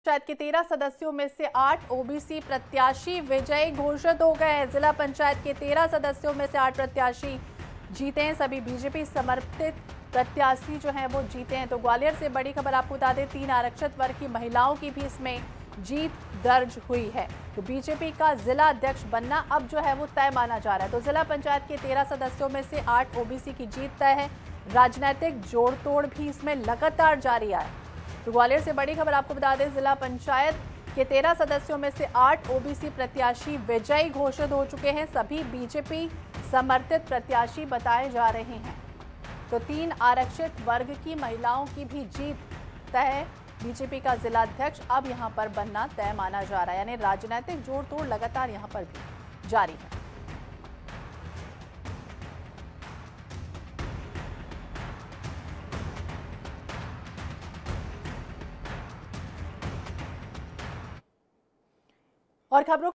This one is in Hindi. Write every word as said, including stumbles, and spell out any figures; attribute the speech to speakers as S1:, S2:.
S1: पंचायत के तेरह सदस्यों में से आठ ओबीसी प्रत्याशी विजयी घोषित हो गए हैं। जिला पंचायत के तेरह सदस्यों में से आठ प्रत्याशी जीते हैं। सभी बीजेपी समर्थित प्रत्याशी जो हैं वो जीते हैं। तो ग्वालियर से बड़ी खबर आपको बता दें, तीन आरक्षित वर्ग की महिलाओं की भी इसमें जीत दर्ज हुई है। तो बीजेपी का जिला अध्यक्ष बनना अब जो है वो तय माना जा रहा है। तो जिला पंचायत के तेरह सदस्यों में से आठ ओबीसी की जीत तय है। राजनीतिक जोड़ तोड़ भी इसमें लगातार जारी है। तो ग्वालियर से बड़ी खबर आपको बता दें, जिला पंचायत के तेरह सदस्यों में से आठ ओबीसी प्रत्याशी विजयी घोषित हो चुके हैं। सभी बीजेपी समर्थित प्रत्याशी बताए जा रहे हैं। तो तीन आरक्षित वर्ग की महिलाओं की भी जीत तय है। बीजेपी का जिला अध्यक्ष अब यहां पर बनना तय माना जा रहा है। यानी राजनीतिक जोड़ तोड़ लगातार यहां पर भी जारी है। और खबरों